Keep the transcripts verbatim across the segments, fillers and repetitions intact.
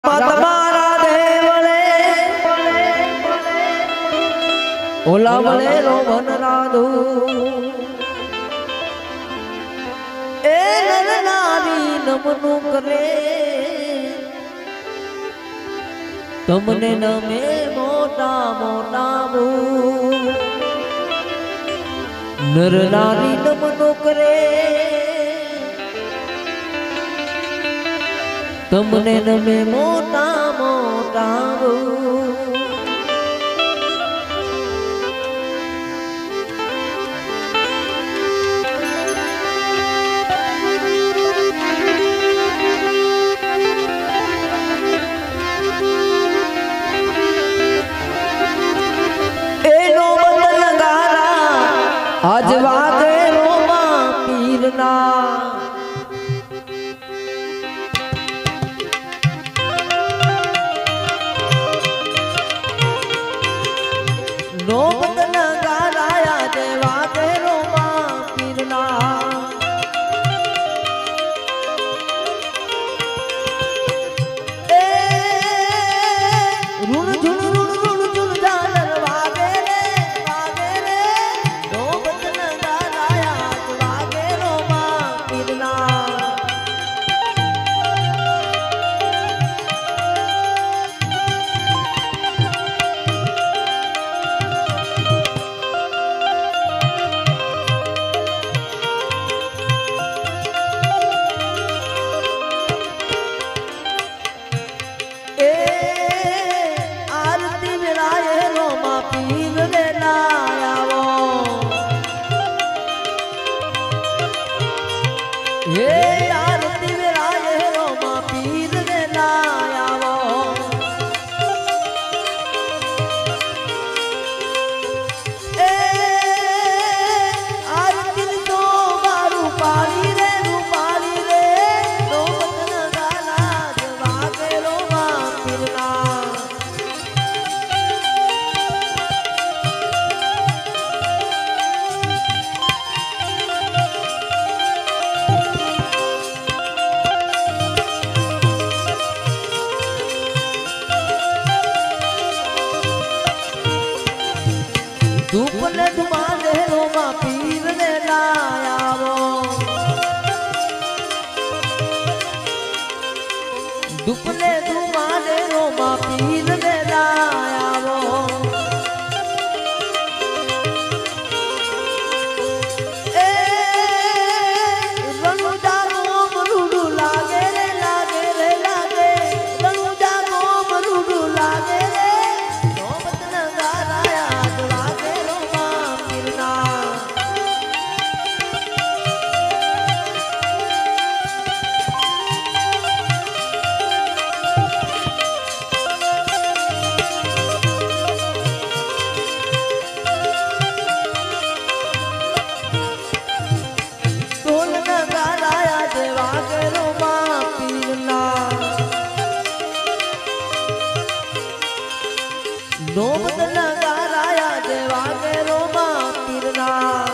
તમારા દેવળે ઓલા વળે રોવન રાધુ એ નરનારી નમનું કરે તમને નમે મોટા મોટા બુ નરનારી નમનું કરે તમને નમે મોટા મોટા એનો બદલ ગારા આજ વાગે રોમા પીરના नो बदल गाराया देवा तेरो मां पीरना ए रुण झुण रुण रुण झुण झालर वागे रे वागे रे नो बदल गाराया देवा तेरो मां पीरना हे आरती विराए रोमा पीर ने लायावो ए आरती तो बारू पाली रे रूपाली रे नो बदन गाला जवागे रोमा पीरना धूपले धुमाले रोमा पीर ने लायावो धूपले धुमाले रोमा पीर ने लायावो ए रनुजा गोम रूडू लागे रे लागे रे लागे रनुजा गोम रूडू लागे रे नो बदन गाराया जवागे नो बदल गाराया देवा के रोमा पीरना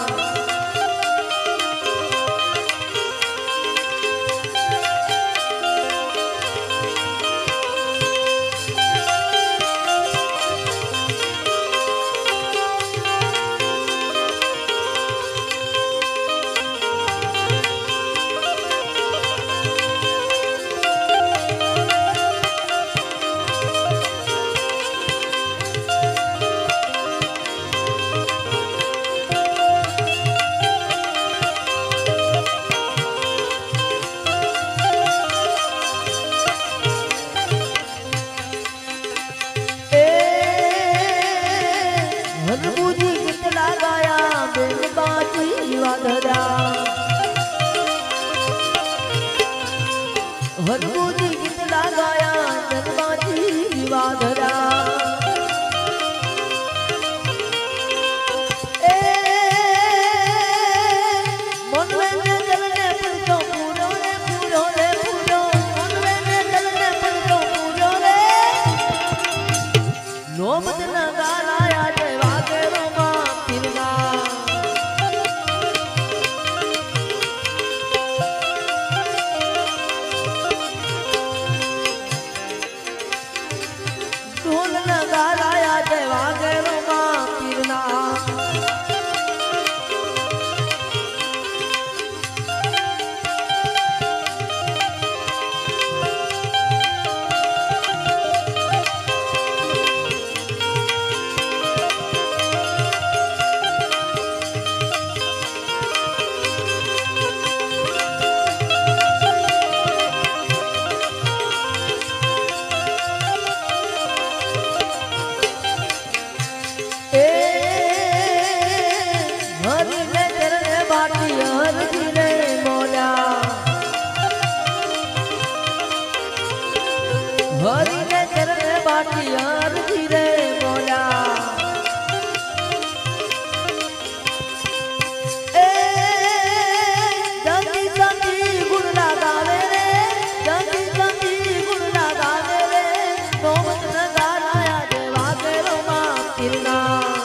हरबूजी कितना गाया बेलबाजी वाधरा हरबूजी कितना गाया बेलबाजी वाधरा ए मनवे में जलने पड़तो पूरो रे पूरो रे पूरो मनवे में जलने पड़तो पूरो रे नो बदल गालाया देवा के रोमा पीरना हरि ने चरण बाटी अर्जी रे बोला ए जंगी जंगी गुण लगावे रे जंगी जंगी गुण लगावे रे नोमत नगाराया देवा के रोमा किरना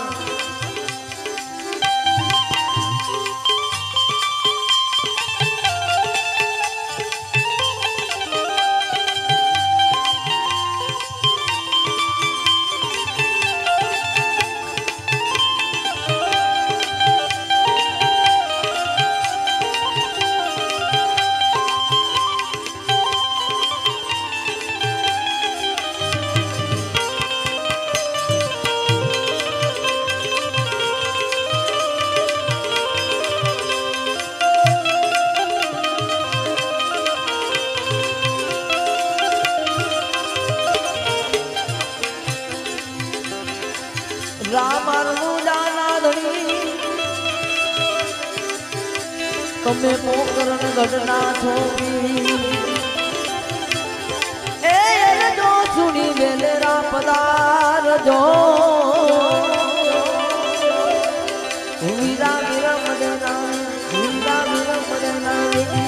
તમે મોકરણ ગઢના છોડી એ જો સુની વેલેરા પદાર જો વીરા વીરા મદના વીરા વીરા મદના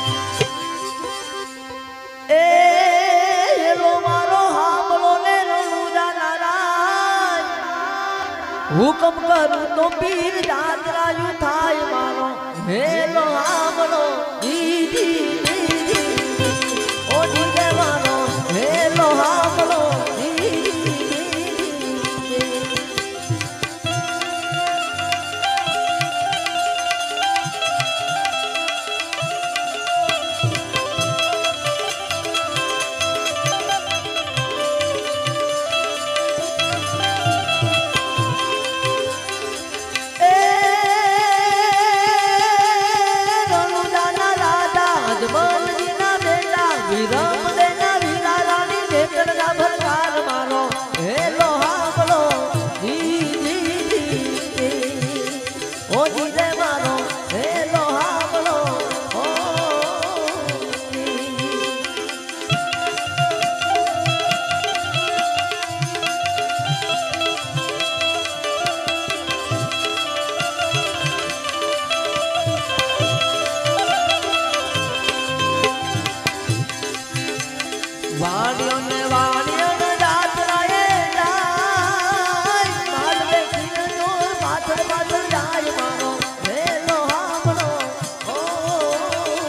એ લો મારો હામલો ને રણુજા નારાય હુકમ કરું તો પીર જાતરાયુ થાય મારો हेलो आमलो दीदी दीदी ओ दीदे मानो हेलो आमलो वाणियों ने वाणियों ने जात राये जाय माल में खीर जोर पाथर पाथर जाय मारो हेलो हामलो ओ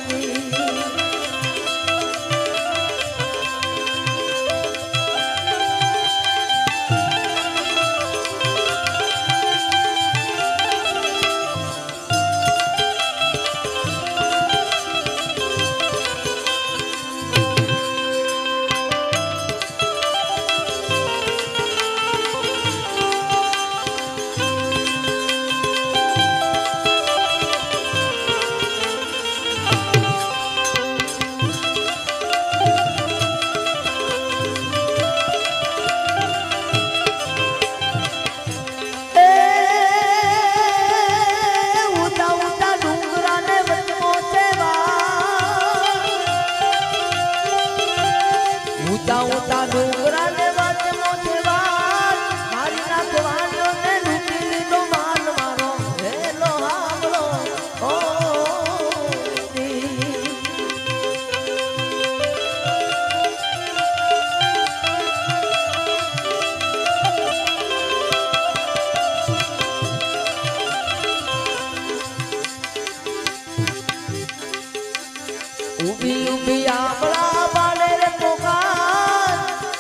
उभी उभी आमला वाले रे पुकार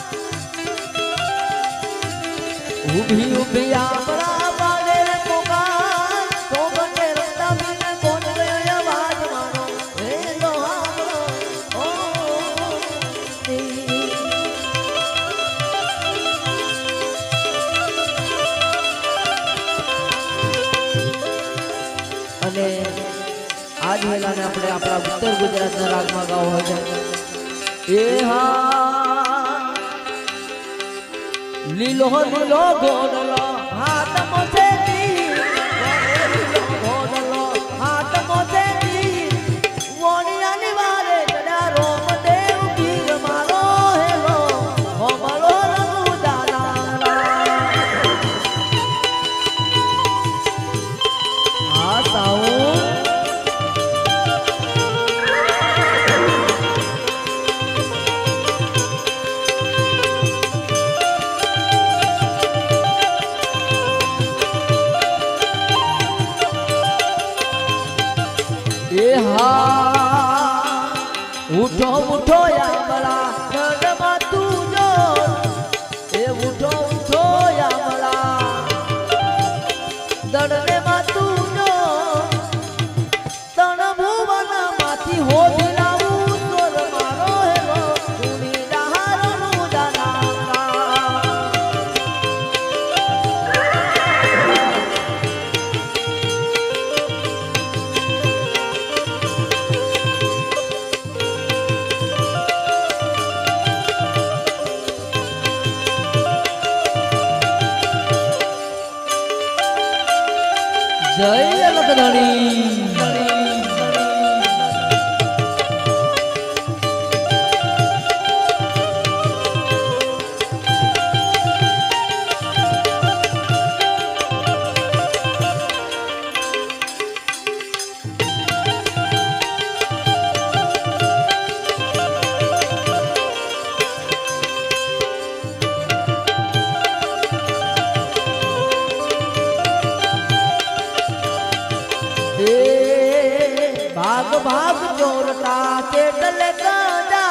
उभी उभी आमला वाले रे पुकार तो बने रस्ता में कौन गयो आवाज मारो हेलो हामलो ओ अने आज वेला ने अपने अपना उत्तर गुजरात ना राग में गाओ है ए हाँ लीलो लीलो गोडलो हाथ मोसे दी लीलो गोडलो हाथ मोसे दी वोनिया निवारे चढ़ा रोम देव पीर मारो हेलो उठो उठो या मला दडमा तू जो ए उठो उठो या मला दडने मा तू जो तण भुवन माथी हो दिलाऊ तोर मारो हेलो तुनी डहारनु दाना जय लखधणी भाग भाग चोरता चेटल गाजा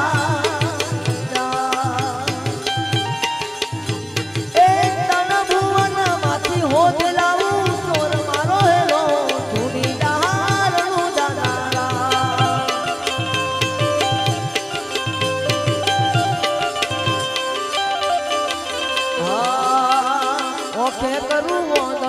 ए तन भुवन माथी हो दिलाऊ चोर मारो हेलो तुनी डहारनु दाना हाँ ओके करू